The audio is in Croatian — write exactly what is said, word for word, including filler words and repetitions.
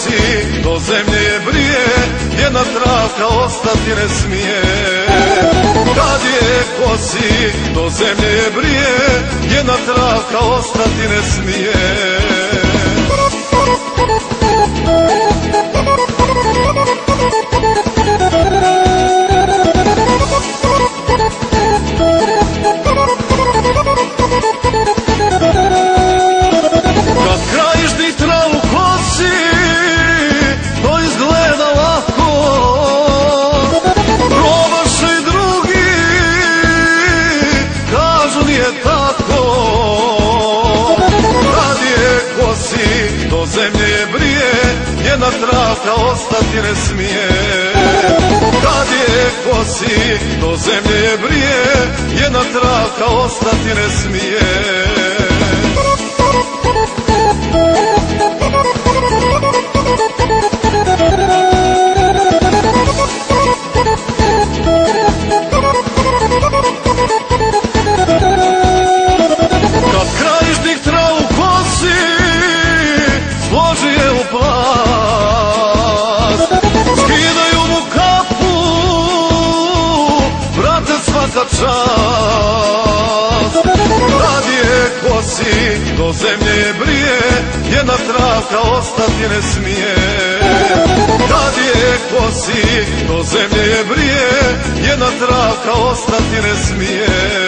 kosi do zemlje je brije, jedna travka ostati ne smije. Kad je kosi do zemlje je brije, jedna travka ostati ne smije. Kad krajišnik travu kosi, to izgleda lako, probaše i drugi, kažu nije tako. Kad je kosi do zemlje je brije, jedna travka ostati ne smije. Kad je kosi do zemlje je brije, jedna travka ostati ne smije. Kad krajišnik travu kosi, složi je u plast, skidaju mu kapu, brate svaka čast. Kad je kosi do zemlje je brije, jedna travka ostati ne smije. Kad je kosi do zemlje je brije, jedna travka ostati ne smije.